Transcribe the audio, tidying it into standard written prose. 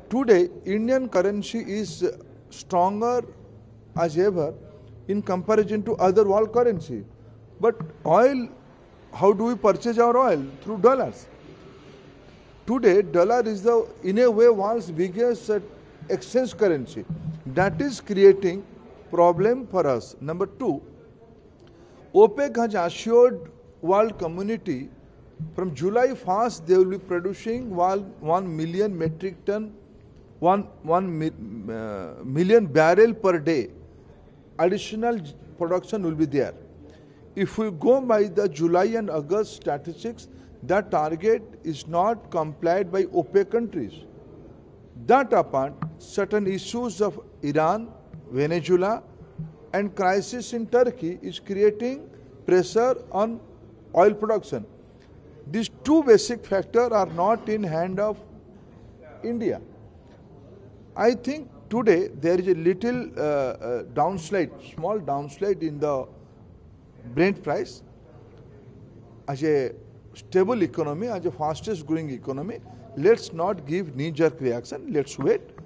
Today, Indian currency is stronger as ever in comparison to other world currency. But oil, how do we purchase our oil? Through dollars. Today, dollar is in a way world's biggest exchange currency. That is creating problem for us. Number two, OPEC has assured world community from July 1st they will be producing 1 million metric ton, 1 million barrel per day. Additional production will be there. If we go by the July and August statistics, that target is not complied by OPEC countries. That apart, certain issues of Iran, Venezuela and crisis in Turkey is creating pressure on oil production. These two basic factors are not in hand of India. I think today there is a little downslide, small downslide in the Brent price. As a stable economy, as a fastest growing economy, let's not give knee-jerk reaction. Let's wait.